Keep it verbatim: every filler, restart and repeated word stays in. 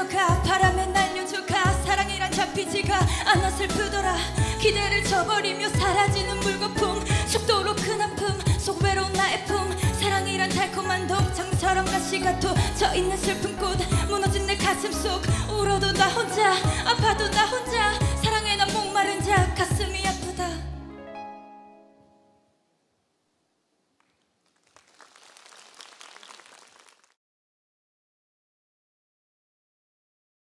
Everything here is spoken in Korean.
달려가 바람에 날려줘가 사랑이란 잡히지가 않아 슬프더라. 기대를 저버리며 사라지는 물거품 속도로 큰 아픔 속 외로운 나의 품 사랑이란 달콤한 독창처럼 가시가 도져 있는 슬픈 꽃 무너진 내 가슴 속 울어도 나 혼자 아파도 나 혼자 사랑에 난 목마른 자 가슴이 아파